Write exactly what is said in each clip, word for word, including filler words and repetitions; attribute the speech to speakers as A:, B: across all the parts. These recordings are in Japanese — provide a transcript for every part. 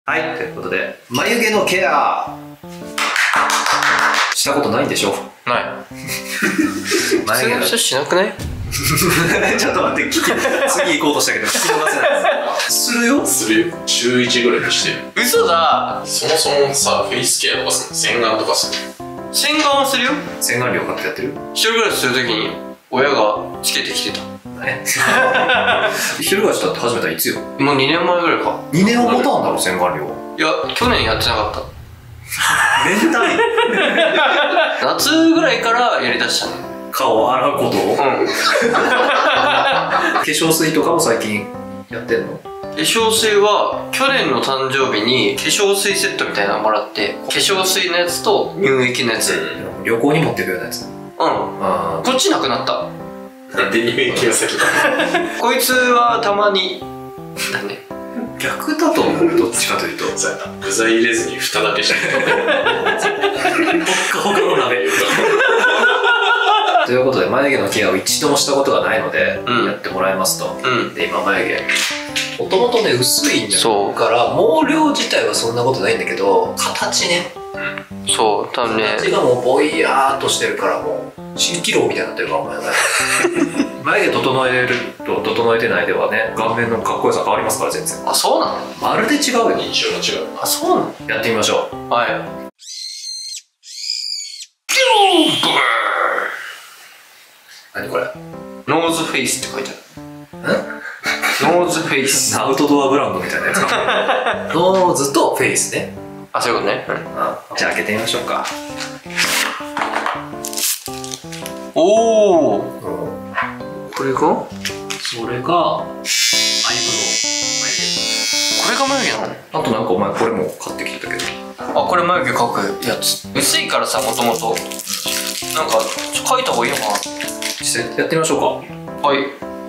A: はい、ということで眉毛のケアしたことないんでしょ？
B: ない。眉毛の人しなくない？
A: ちょっと待って、聞き次行こうとしたけど聞き逃せない。するよ。するよ。
C: 週いちぐらいにしてる。
B: 嘘だ。
C: そもそもさ、フェイスケアとかするの？洗顔とかする？
B: 洗顔はするよ。
A: 洗顔料買ってやってる？
B: 一人暮らしするときに親がつけてきてた。
A: え一人暮らしだって始めたらいつよ？
B: もうにねんまえぐらいか。
A: にねんは持たんだろ、洗顔料。い
B: や、去年やってなかった。
A: 年単位
B: 夏ぐらいからやりだしたね。
A: 顔を洗うことを、うん、化粧水とかも最近やってんの？
B: 化粧水は去年の誕生日に化粧水セットみたいなのもらって、化粧水のやつと乳液のやつ、
A: うん、旅行に持ってくようなやつ。うん、
B: あ、こっちなくなった。
C: なんで乳液が先だ
B: こいつはたまにだね。
A: 逆だと思う。どっちかというと
C: そうやな、具材入れずに蓋だけしてほ
A: っかほかの鍋ということで、眉毛のケアを一度もしたことがないので、うん、やってもらいますと、うん、で今眉毛もともとね薄いんだから毛量自体はそんなことないんだけど、形ね、
B: うん、そう多分ね、
A: 形がもうぼいやーっとしてるからもう蜃気楼みたいになってるからお前眉毛整えると整えてないではね、顔面のかっこよさ変わりますから全然。
B: あ、そうなの？
A: まるで違うよ。
C: 印象が違う。
B: あ、そうなの？
A: やってみましょう。
B: はい。
A: 何これ？
B: ノーズフェイスって書いてある。ん？ノーズフェイス。
A: アウトドアブランドみたいなやつか。ノーズとフェイスね。
B: あ、そういうことね。うん、
A: じゃあ開けてみましょうか。
B: おお。これが？
A: それがアイブロウ。
B: これが眉毛なの？
A: あとなんかお前これも買ってきてたけど。
B: あ、これ眉毛描くやつ。薄いからさ、もともと。なんか描いた方がいいのかな。
A: 実際やってみましょうか。はい。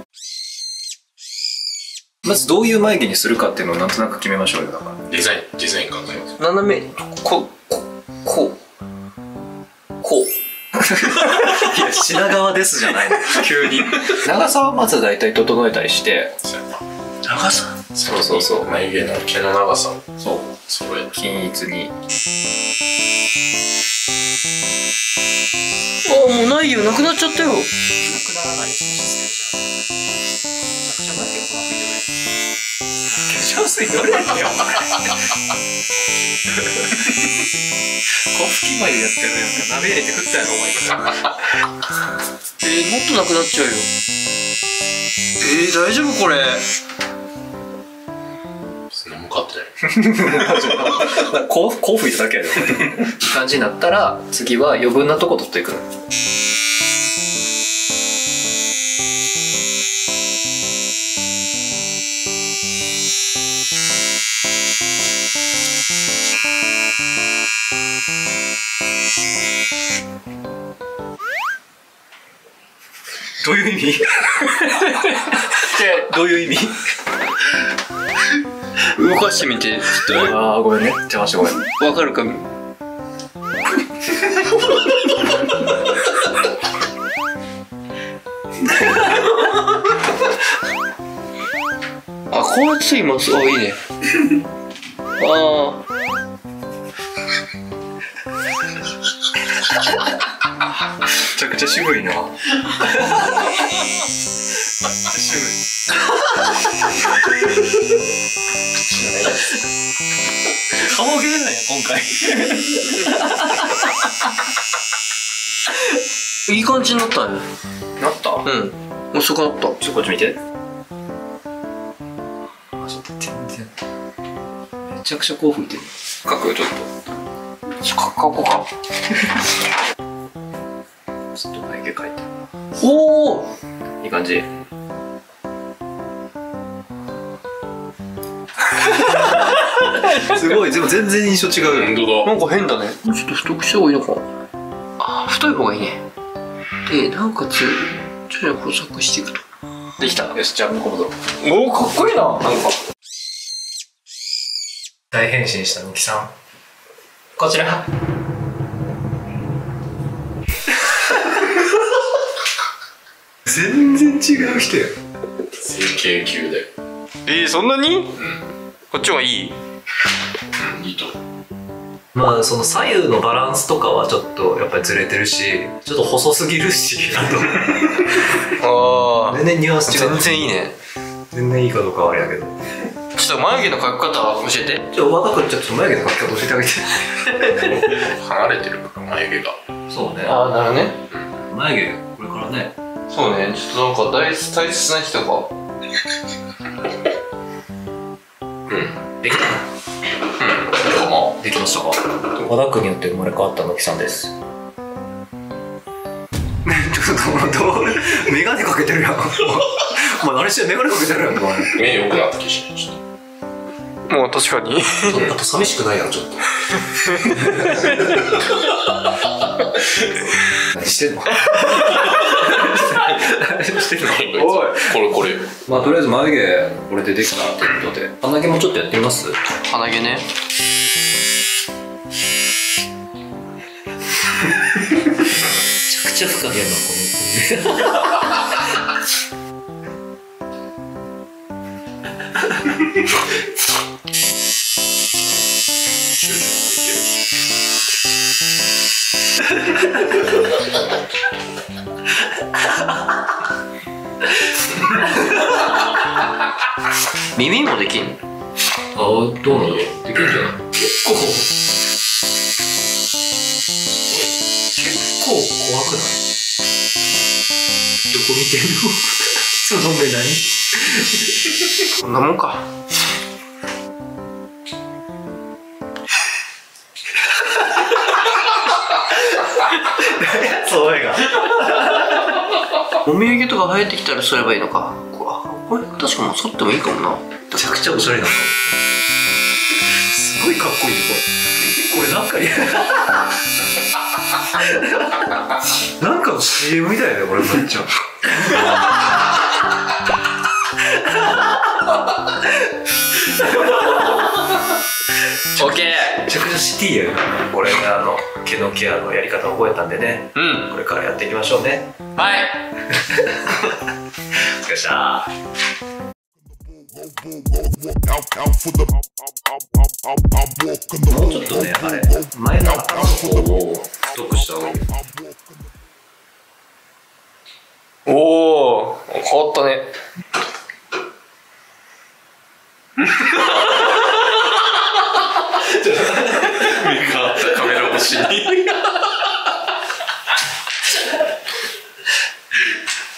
A: まずどういう眉毛にするかっていうのをなんとなく決めましょうよ。だから
C: デザインデザイン考えます。
B: 斜めこここうこう。
A: いや、品川ですじゃないの急に。長さはまず大体整えたりして。
B: 長さ？
A: そうそうそう、
C: 眉毛の毛の長さを
A: そう
C: 揃える、
A: 均一に。
B: あ、もうないよ、なくなっちゃったよ。なくならない。少し捨てるじゃん。めちゃくちゃ眉毛粉吹いてくれ。化粧水どれだよ。
A: 粉吹き眉やってるやんか。鍋入れて食ったやろお前。
B: えー、もっとなくなっちゃうよ。えー、大丈夫これ？
C: 何も買ってない。
A: こう、こう吹いただけやで。いい感じになったら次は余分なとこ取っていくの。どういう意味？どういう意味？
B: 動かしてみて。ちょっと。
A: ああ、ごめんね。邪魔してごめん。
B: わかるか？あ、こうやっています。あ、いいね。ああ。
A: めちゃくちゃ渋いな。めっちゃ渋い。顔芸なんや今回。
B: いい感じになったね。
A: なった？うん。
B: 遅かった。
A: ちょっとこっち見て。あ、ちょっと全然。めちゃくちゃこう吹いてる。書くよちょっと。
B: 書こうか。
A: ちょっと眉毛描いて。
B: おお。
A: いい感じ。すごい、でも全然印象違うよ。
C: 本当だ。
B: なんか変だね。ちょっと太くした方がいいのかな。あ、太い方がいいね。で、なおかつ徐々に細くしていくと。
A: できた。よし、じゃあ向こう戻ろ
B: う。おお、かっこいいな。なんか
A: 大変身したミキさん、こちら。全然違う人や。
C: 整形級で。
B: えー、そんなに？うん。こっちはいい？
A: まあその左右のバランスとかはちょっとやっぱりずれてるし、ちょっと細すぎるし、あと全然ニュアンス違う。
C: 全然いいね。
A: 全然いいかどうかはあれやけど、
C: ちょっと眉毛の描き方教えて。
A: ちょっと若くちょっと眉毛の描き方教えてあげて。
C: 離れてるから眉毛が。
A: そうね。
C: ああ、なるほどね。
A: 眉毛これからね。
C: そうね、ちょっとなんか大大切な人が。
A: うん、できた。
C: どうも。
A: できましたか。和田君によって生まれ変わったのきさんです。ちょっとどうメガネかけてるやん。お前何してメガネかけてるやん。
C: 目良くなった気しない。もう確かに。
A: あと寂しくないやろちょっと。何してんの？何してんの？おい。
C: これこれ。
A: まあとりあえず眉毛これでできたということで、鼻毛もちょっとやってみます？
C: 鼻毛ね。
A: めちゃくちゃ深いやなこの。
C: 耳もできんの？
A: ああ、どうなの？できるんじゃない？結構結構怖くない？どこ見てんの？その目何？
C: こんなもんか。
A: そういうが。
C: お土産とか生えてきたらすればいいのか。これ確かもう剃ってもいいかもな。
A: めちゃくちゃおしゃれなの。すごいかっこいいこれ。これなんかなんかの シーエム みたいだよこれめっちゃ。
C: オッケー。
A: めちゃくちゃシティやな。これがあの毛のケアのやり方を覚えたんでね。
C: うん。
A: これからやっていきましょうね。
C: はい。
A: お疲れ様。もうちょっとね、あれ前の頭の方を太くした方がいい。
C: おお、変わったね。